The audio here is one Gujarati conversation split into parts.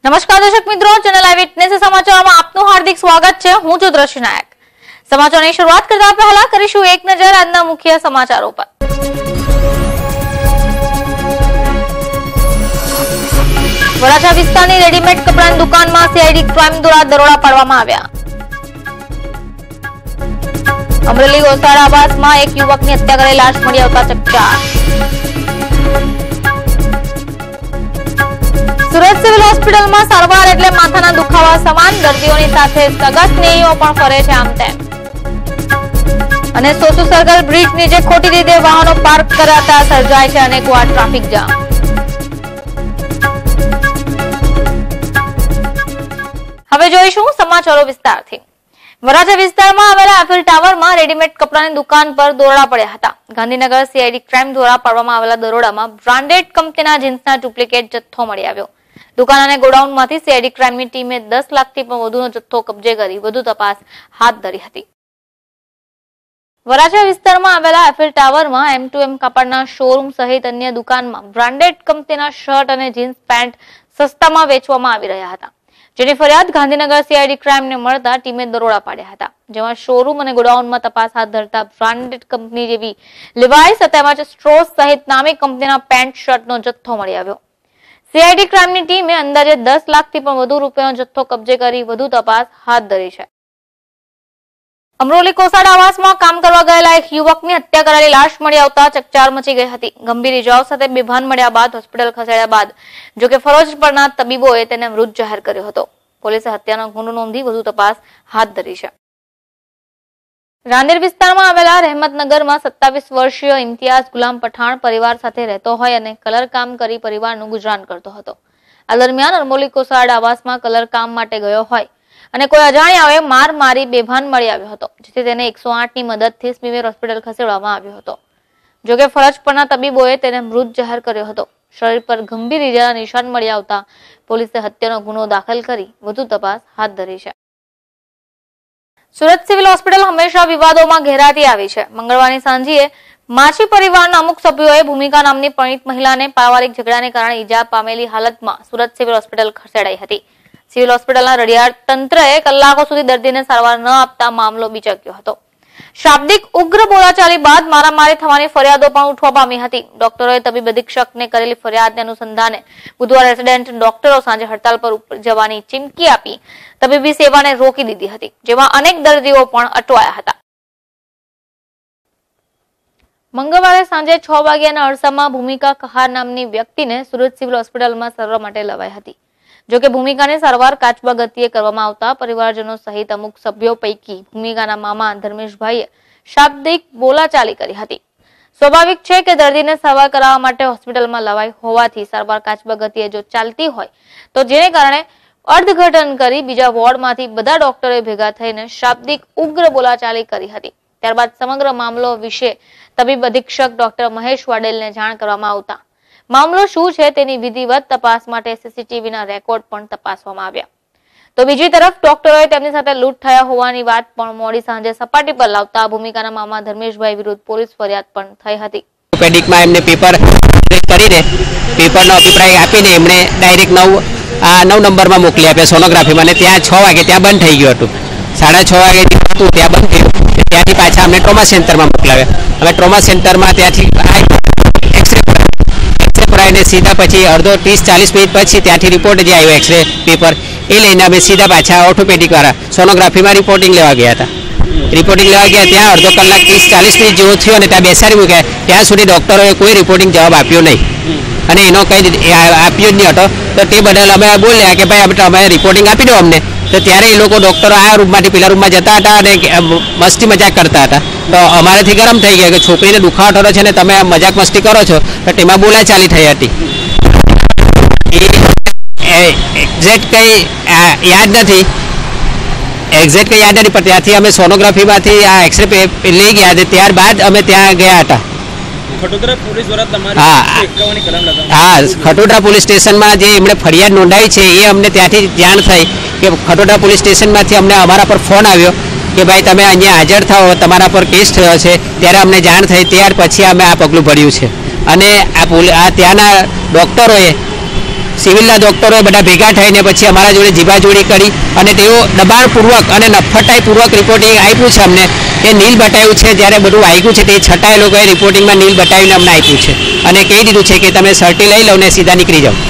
નમસ્કાર દર્શક મિત્રો, ચેનલ આઈ વિટનેસ સમાચારમાં આપનું હાર્દિક સ્વાગત છે। હું છું દ્રષ્ટિ નાયક। સમાચારની શરૂઆત કરતા પહેલા કરીશું એક નજર આજના મુખ્ય સમાચારો પર। વરાછા વિસ્તારની રેડીમેડ કપડાની દુકાનમાં સીઆઈડી ક્રાઇમ દ્વારા દરોડા પાડવામાં આવ્યા। અમરેલી ગોસાડા આવાસમાં એક યુવકની હત્યા કરી લાશ મળી આવતા ચકચાર। સુરત સિવિલ હોસ્પિટલમાં સારવાર એટલે માથાના દુખાવા સમાન, દર્દીઓની સાથે સગા સ્નેહીઓ પણ ફરે છે આમ તેમ। અને સોસુ સર્કલ બ્રિજ નીચે ખોટી રીતે વાહનો પાર્ક કરાતા સર્જાય છે અનેકવાર ટ્રાફિક જામ। હવે જોઈશું સમાચારો વિસ્તારથી। વરાછા વિસ્તારમાં આવેલા એફિલ ટાવરમાં રેડીમેડ કપડાની દુકાન પર દરોડા પડ્યા હતા। ગાંધીનગર સીઆઈડી ક્રાઇમ દ્વારા પાડવામાં આવેલા દરોડામાં બ્રાન્ડેડ કંપનીના જીન્સના ડુપ્લિકેટ જથ્થો મળી આવ્યો। દુકાન અને ગોડાઉનમાંથી સીઆઈડી ક્રાઇમની ટીમે 10 લાખથી પણ વધુનો જથ્થો કબજે કરી વધુ તપાસ હાથ ધરી હતી। વરાછા વિસ્તારમાં આવેલા એફિલ ટાવરમાં M2M કાપડના શોરૂમ સહિત અન્ય દુકાનમાં બ્રાન્ડેડ કંપનીના શર્ટ અને જીન્સ પેન્ટ સસ્તામાં વેચવામાં આવી રહ્યા હતા, જેની ફરિયાદ ગાંધીનગર સીઆઈડી ક્રાઇમને મળતા ટીમે દરોડા પાડ્યા હતા, જેમાં શોરૂમ અને ગોડાઉનમાં તપાસ હાથ ધરતા બ્રાન્ડેડ કંપની જેવી લિવાઇસ તેમજ સ્ટ્રોસ સહિત નામી કંપનીના પેન્ટ શર્ટનો જથ્થો મળી આવ્યો। સીઆઈડી ક્રાઇમની ટીમે અંદાજે 10 લાખથી પણ વધુ રૂપિયાનો જથ્થો કબજે કરી વધુ તપાસ હાથ ધરી છે। અમરોલી કોસાડા આવાસમાં કામ કરવા ગયેલા એક યુવકની હત્યા કરાયેલી લાશ મળી આવતા ચકચાર મચી ગઈ હતી। ગંભીર ઇજાઓ સાથે બેભાન મળ્યા બાદ હોસ્પિટલ ખસેડ્યા બાદ જોકે ફરજ પરના તબીબોએ તેને મૃત જાહેર કર્યો હતો। પોલીસે હત્યાનો ગુનો નોંધી વધુ તપાસ હાથ ધરી છે। રાંદેર વિસ્તારમાં આવેલા રહેમતનગરમાં 27 વર્ષીય ઇમ્તિયાઝ ગુલામ પઠાણ પરિવાર સાથે રહેતો હોય અને કલર કામ કરી પરિવારનું ગુજરાન કરતો હતો। આ દરમિયાન અમરોલી કોસાડા આવાસમાં કલર કામ માટે ગયો હોય અને કોઈ અજાણ્યાઓએ માર મારી બેભાન મળી આવ્યો હતો, જેથી તેને 108ની મદદથી સ્મીમેર હોસ્પિટલ ખસેડવામાં આવ્યો હતો। જોકે ફરજ પરના તબીબોએ તેને મૃત જાહેર કર્યો હતો। શરીર પર ગંભીર ઇજાના નિશાન મળી આવતા પોલીસે હત્યાનો ગુનો દાખલ કરી વધુ તપાસ હાથ ધરી છે। સુરત સિવિલ હોસ્પિટલ હંમેશા વિવાદોમાં ઘેરાતી આવી છે। મંગળવારની સાંજે માછી પરિવારના અમુક સભ્યોએ ભૂમિકા નામની પરિણીત મહિલાને પારિવારિક ઝઘડાને કારણે ઈજા પામેલી હાલતમાં સુરત સિવિલ હોસ્પિટલ ખસેડાઈ હતી। સિવિલ હોસ્પિટલના રડિયાળ તંત્રએ કલાકો સુધી દર્દીને સારવાર ન આપતા મામલો બીચક્યો હતો। શાબ્દિક ઉગ્ર બોલાચાલી બાદ મારામારી થવાની ફરિયાદો પણ ઉઠવા પામી હતી। ડોક્ટરોએ તબીબ અધિક્ષકને કરેલી ફરિયાદને અનુસંધાને બુધવારે રેસિડેન્ટ ડોક્ટરો સાંજે હડતાલ પર જવાની ચીમકી આપી તબીબી સેવાને રોકી દીધી હતી, જેમાં અનેક દર્દીઓ પણ અટવાયા હતા। મંગળવારે સાંજે 6 વાગ્યાના અરસામાં ભૂમિકા કહાર નામની વ્યક્તિને સુરત સિવિલ હોસ્પિટલમાં સારવાર માટે લવાઈ હતી। જોકે ભૂમિકાની સારવાર કાચબા ગતિએ કરવામાં આવતા પરિવારજનો સહિત અમુક સભ્યો પૈકી ભૂમિકાના મામા ધર્મેશભાઈએ શાબ્દિક બોલાચાલી કરી હતી। સ્વાભાવિક છે કે દર્દીને સારવાર કરાવવા માટે હોસ્પિટલમાં લવાઈ હોવાથી સારવાર કાચબા ગતિએ જો ચાલતી હોય તો જેને કારણે અર્થઘટન કરી બીજા વોર્ડમાંથી બધા ડોક્ટરોએ ભેગા થઈને શાબ્દિક ઉગ્ર બોલાચાલી કરી હતી। ત્યારબાદ સમગ્ર મામલો વિશે તબીબ અધિક્ષક ડોક્ટર મહેશ વાડેલને જાણ કરવામાં આવતા મામલો શું છે તેની વિધિવત તપાસ માટે સીસીટીવીના રેકોર્ડ પણ તપાસવામાં આવ્યા। તો બીજી તરફ ડોક્ટરોએ તેમની સાથે લૂંટ થયા હોવાની વાત પણ મોડી સાંજે સપાટી પર લાવતા ભૂમિકાના મામા ધર્મેશભાઈ વિરુદ્ધ પોલીસ ફરિયાદ પણ થઈ હતી। ઓર્થોપેડિકમાં એમને પેપર કરીને પેપરનો અભિપ્રાય આપીને એમણે ડાયરેક્ટ 9 નંબરમાં મોકલી આપ્યા સોનોગ્રાફીમાં, અને ત્યાં 6 વાગે ત્યાં બંધ થઈ ગયું હતું। 6:30 વાગે હતું ત્યાં બંધ થયું, ત્યાંથી પાછા અમને ટ્રોમા સેન્ટરમાં મોકલાવ્યા। હવે ટ્રોમા સેન્ટરમાં ત્યાંથી ને સીધા પછી અડધો 30-40 મિનિટ પછી ત્યાંથી રિપોર્ટ જે આવ્યો એક્સરે પેપર એ લઈને અમે સીધા પાછા ઓર્થોપેડિક વાળા સોનોગ્રાફીમાં રિપોર્ટિંગ લેવા ગયા હતા। રિપોર્ટિંગ લેવા ગયા ત્યાં અડધો કલાક 30-40 મિનિટ જેવો થયો અને ત્યાં બેસાડી મૂક્યા। ત્યાં સુધી ડૉક્ટરોએ કોઈ રિપોર્ટિંગ જવાબ આપ્યો નહીં અને એનો કંઈ આપ્યો જ નહીં હતો। તો તે બદલ અમે બોલ્યા કે ભાઈ તમે રિપોર્ટિંગ આપી દો અમને। તો ત્યારે એ લોકો ડૉક્ટરો આ રૂમમાંથી પેલા રૂમમાં જતા હતા અને મસ્તી મજાક કરતા હતા। તો અમારાથી ગરમ થઈ ગયા કે છોકરીને દુખાવો થયો છે ને તમે મજાક મસ્તી કરો છો, તો તેમાં બોલાચાલી થઈ હતી। એક્ઝેક્ટ કંઈ યાદ નથી પણ ત્યાંથી અમે સોનોગ્રાફીમાંથી આ એક્સરે લઈ ગયા અને ત્યારબાદ અમે ત્યાં ગયા હતા। ખટોદરા પોલીસ સ્ટેશનમાં જે એમણે ફરિયાદ નોંધાવી છે એ અમને ત્યાંથી જાણ થઈ કે ખટોદરા પોલીસ સ્ટેશનમાંથી અમને અમારા પર ફોન આવ્યો કે ભાઈ તમે અહીંયા હાજર થાઓ, તમારા પર કેસ થયો છે। ત્યારે અમને જાણ થઈ, ત્યાર પછી અમે આ પગલું ભર્યું છે અને આ ત્યાંના ડૉક્ટરોએ સિવિલના ડોક્ટરોએ બધા ભેગા થઈને પછી અમારા જોડે જીબાજોડી કરી અને તેઓ દબાણપૂર્વક અને નફટાઈપૂર્વક રિપોર્ટિંગ આપ્યું છે અમને. એ નીલ બતાવ્યું છે, જ્યારે બધું વાગ્યું છે તે છતાં એ લોકોએ રિપોર્ટિંગમાં નીલ બતાવીને અમને આપ્યું છે અને કહી દીધું છે કે તમે સર્ટી લઈ લો ને સીધા નીકળી જાઓ.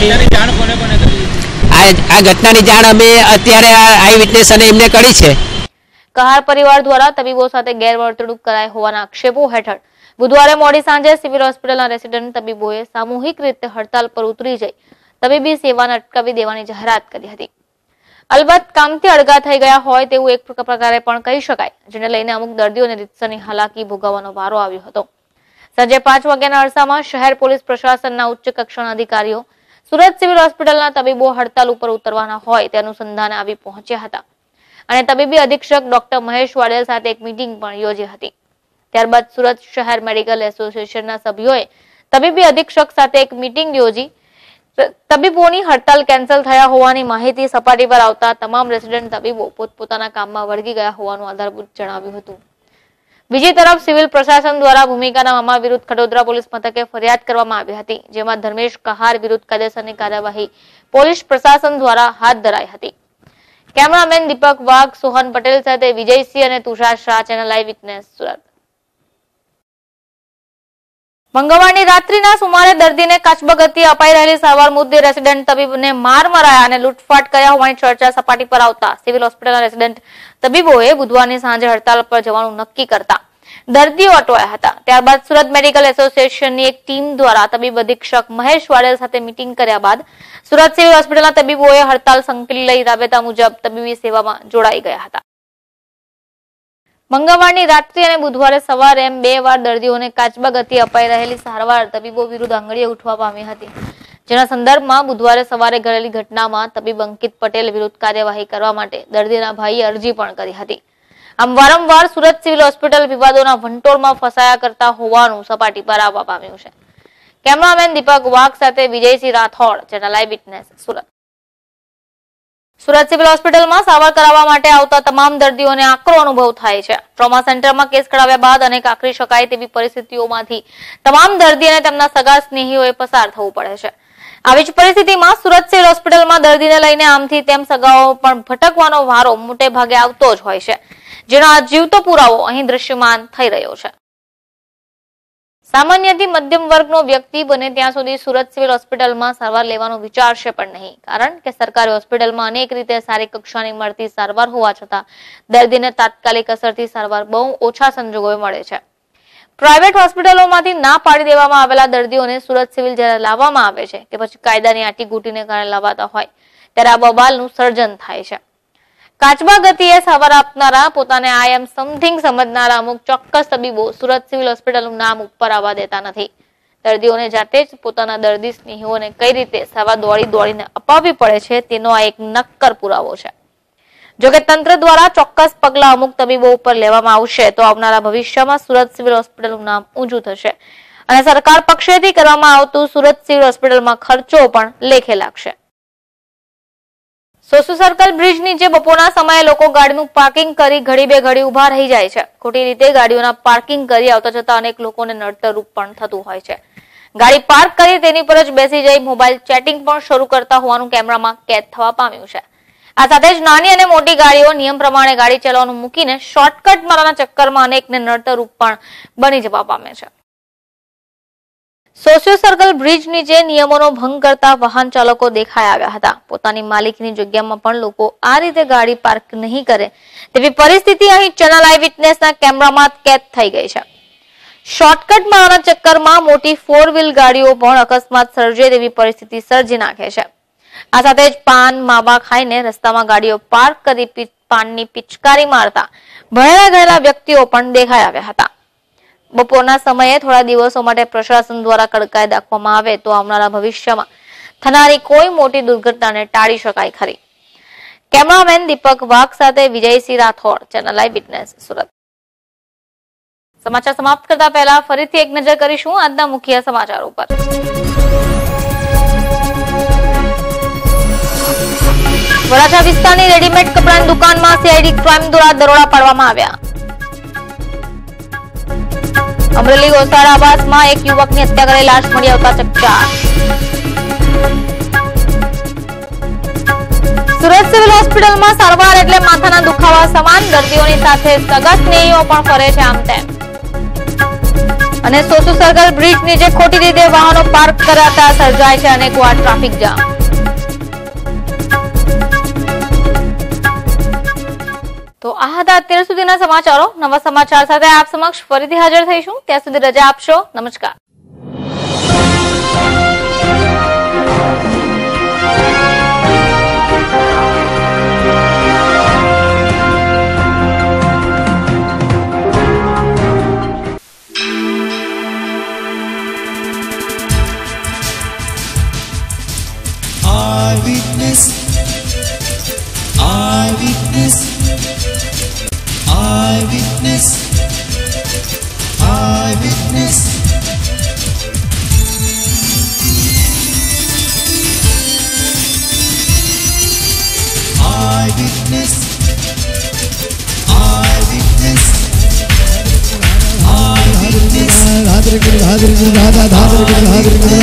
આ ઘટનાની જાણ અમે અત્યારે આઈ વિટનેસ અને એમને કરી છે. કહાર પરિવાર દ્વારા તબીબો સાથે ગેરવર્તણૂક કરાઈ હોવાના આક્ષેપો હેઠળ બુધવારે મોડી સાંજે સિવિલ હોસ્પિટલના રેસિડેન્ટ તબીબોએ સામૂહિક રીતે હડતાલ પર ઉતરી જઈ તબીબી સેવાને અટકાવી દેવાની જાહેરાત કરી હતી. અલબત્ત કામથી અળગા થઈ ગયા હોય તેવું એક પ્રકારે પણ કહી શકાય, જેને લઈને અમુક દર્દીઓને રીતસરની હાલાકી ભોગવવાનો વારો આવ્યો હતો. સાંજે 5 વાગ્યાના અરસામાં શહેર પોલીસ પ્રશાસનના ઉચ્ચ કક્ષાના અધિકારીઓ સુરત સિવિલ હોસ્પિટલના તબીબો હડતાલ ઉપર ઉતરવાના હોય તે અનુસંધાને આવી પહોંચ્યા હતા અને તબીબી અધિક્ષક ડોક્ટર મહેશ વાડેલ સાથે એક મીટિંગ પણ યોજી હતી. ત્યારબાદ સુરત શહેર મેડિકલ એસોસિએશનના સભ્યોએ તબીબી અધિક્ષક સાથે એક મીટિંગ યોજી તબીબોની હડતાલ કેન્સલ થયા હોવાની માહિતી સપાટી પર આવતા તમામ રેસિડેન્ટ તબીબો પોતપોતાના કામમાં વળગી ગયા હોવાનું આધારભૂત જણાવ્યું હતું. બીજી તરફ સિવિલ પ્રશાસન દ્વારા ભૂમિકાના મામા વિરુદ્ધ ખડોદરા પોલીસ મથકે ફરિયાદ કરવામાં આવી હતી, જેમાં ધર્મેશ કહાર વિરુદ્ધ કાયદેસરની કાર્યવાહી પોલીસ પ્રશાસન દ્વારા હાથ ધરાઈ હતી. કેમેરામેન દીપક વાઘ, સોહન પટેલ સાથે વિજયસિંહ અને Tushar Shah, channel live witness, Surat. મંગળવારની રાત્રિના સુમારે દર્દીને કાચબા ગતિએ અપાઈ રહેલી સારવાર મુદ્દે રેસિડેન્ટ તબીબને માર મરાયા અને લૂંટફાટ કર્યા હોવાની ચર્ચા સપાટી પર આવતા સિવિલ હોસ્પિટલના રેસિડેન્ટ તબીબોએ બુધવારની સાંજે હડતાલ પર જવાનું નક્કી કરતા દર્દીઓ અટવાયા હતા. ત્યારબાદ સુરત મેડિકલ એસોસિએશનની એક ટીમ દ્વારા તબીબ અધિક્ષક મહેશ વાડેલ સાથે મીટિંગ કર્યા બાદ સુરત સિવિલ હોસ્પિટલના તબીબોએ હડતાલ સંકલી લઈ રાબેતા મુજબ તબીબી સેવામાં જોડાઈ ગયા હતા. મંગળવારની રાત્રિ અને બુધવારે સવારે એમ 2 વાર દર્દીઓને કાચબા ગતિએ અપાઈ રહેલી સારવાર તબીબો વિરુદ્ધ આંગળીએ ઉઠવા પામી હતી, જેના સંદર્ભમાં બુધવારે સવારે ઘટેલી ઘટનામાં તબીબ અંકિત પટેલ વિરુદ્ધ કાર્યવાહી કરવા માટે દર્દીના ભાઈએ અરજી પણ કરી હતી. આમ વારંવાર સુરત સિવિલ હોસ્પિટલ વિવાદોના વંટોળમાં ફસાયા કરતા હોવાનું સપાટી પર આવવા પામ્યું છે. કેમેરામેન દીપક વાઘ સાથે Vijaysinh Rathod, channel live witness, Surat. Surat civil હોસ્પિટલમાં સારવાર કરાવવા માટે આવતા તમામ દર્દીઓને આકરો અનુભવ થાય છે. ટ્રોમા સેન્ટરમાં કેસ કરાવ્યા બાદ અનેક આકરી શકાય તેવી પરિસ્થિતિઓમાંથી તમામ દર્દી અને તેમના સગા સ્નેહીઓએ પસાર થવું પડે છે. આવી જ પરિસ્થિતિમાં સુરત સિવિલ હોસ્પિટલમાં દર્દીને લઈને આમથી તેમ સગાઓ પણ ભટકવાનો વારો મોટે ભાગે આવતો જ હોય છે, જેનો આ જીવતો પુરાવો અહીં દ્રશ્યમાન થઈ રહ્યો છે. સામાન્યથી મધ્યમ વર્ગનો વ્યક્તિ બને ત્યાં સુધી સુરત સિવિલ હોસ્પિટલમાં સારવાર લેવાનો વિચારશે પણ નહીં, કારણ કે સરકારી હોસ્પિટલમાં અનેક રીતે સારી કક્ષાની મળતી સારવાર હોવા છતાં દર્દીને તાત્કાલિક અસરથી સારવાર બહુ ઓછા સંજોગોએ મળે છે. પ્રાઇવેટ હોસ્પિટલોમાંથી ના પાડી દેવામાં આવેલા દર્દીઓને સુરત સિવિલ જ્યારે લાવવામાં આવે છે કે પછી કાયદાની આટીગૂટીને કારણે લાવવાતા હોય ત્યારે આ બબાલનું સર્જન થાય છે. કાચબા ગતિએ સારવાર આપનારા, પોતાને આઈ એમ સમથિંગ સમજનારા અમુક ચોક્કસ તબીબો સુરત સિવિલ હોસ્પિટલનું નામ ઉપર આવવા દેતા નથી. દર્દીઓને જાતે જ પોતાના દર્દી સ્નેહીઓને કઈ રીતે સારવાર દોડીને અપાવવી પડે છે તેનો આ એક નક્કર પુરાવો છે. જોકે તંત્ર દ્વારા ચોક્કસ પગલા અમુક તબીબો ઉપર લેવામાં આવશે તો આવનારા ભવિષ્યમાં સુરત સિવિલ હોસ્પિટલનું નામ ઊંચું થશે અને સરકાર પક્ષેથી કરવામાં આવતું સુરત સિવિલ હોસ્પિટલમાં ખર્ચો પણ લેખે લાગશે. સોસુ સર્કલ બ્રિજ નીચે બપોરના સમયે લોકો ગાડીનું પાર્કિંગ કરી ઘડી બે ઘડી ઉભા રહી જાય છે. ખોટી રીતે ગાડીઓના પાર્કિંગ કરી આવતા જતા અનેક લોકોને નડતરરૂપ પણ થતું હોય છે. ગાડી પાર્ક કરી તેની પર જ બેસી જઈ મોબાઈલ ચેટિંગ પણ શરૂ કરતા હોવાનું કેમેરામાં કેદ થવા પામ્યું છે. આ સાથે જ નાની અને મોટી ગાડીઓ નિયમ પ્રમાણે ગાડી ચલાવવાનું મૂકીને શોર્ટકટ મારવાના ચક્કરમાં અનેકને નડતરરૂપ પણ બની જવા પામે છે. સોસુ સર્કલ બ્રિજ નીચે નિયમોનો ભંગ કરતા વાહન ચાલકો દેખાઈ આવ્યા હતા. પોતાની માલિકીની જગ્યામાં પણ લોકો આ રીતે ગાડી પાર્ક નહીં કરે તેવી પરિસ્થિતિ અહીં ચેનલ લાઈવ વિટનેસના કેમેરામાં કેદ થઈ ગઈ છે. શોર્ટકટ મારવાના ચક્કરમાં મોટી 4 વ્હીલ ગાડીઓ પણ અકસ્માત સર્જે તેવી પરિસ્થિતિ સર્જી નાખે છે. આ સાથે જ પાન માવા ખાઈને રસ્તામાં ગાડીઓ પાર્ક કરી પાનની પિચકારી મારતા ભણેલા ગયેલા વ્યક્તિઓ પણ દેખાઈ આવ્યા હતા. બપોરના સમયે થોડા દિવસો માટે પ્રશાસન દ્વારા કડકાઈ દાખવવામાં આવે તો આવનારા ભવિષ્યમાં થનારી કોઈ મોટી દુર્ઘટનાને ટાળી શકાય ખરી. કેમેરામેન દીપક વાઘ સાથે Vijaysinh Rathod, channel live witness, Surat. સમાચાર સમાપ્ત કરતા પહેલા ફરીથી એક નજર કરીશું આજના મુખ્ય સમાચારો પર. વરાછા વિસ્તારની રેડીમેડ કપડાની દુકાનમાં સીઆઈડી ક્રાઇમ દ્વારા દરોડા પાડવામાં આવ્યા. અમરેલી ગોસાળ આવાસમાં એક યુવકની હત્યા કરી લાશ મળી આવતા ચકચાર. સુરત સિવિલ હોસ્પિટલમાં સારવાર એટલે માથાના દુખાવા સમાન. દર્દીઓની સાથે સગા સ્નેહીઓ પણ ફરે છે આમ તેમ. અને સોસુ સર્કલ બ્રિજ નીચે ખોટી રીતે વાહનો પાર્ક કરાતા સર્જાય છે અનેકવાર ટ્રાફિક જામ. તો આ હતા અત્યાર સુધીના સમાચારો. નવા સમાચાર સાથે આપ સમક્ષ ફરીથી હાજર થઈશું. ત્યાં સુધી રજા આપશો. નમસ્કાર. Eyewitness, eyewitness, eyewitness, eyewitness. Eyewitness, eyewitness, eyewitness.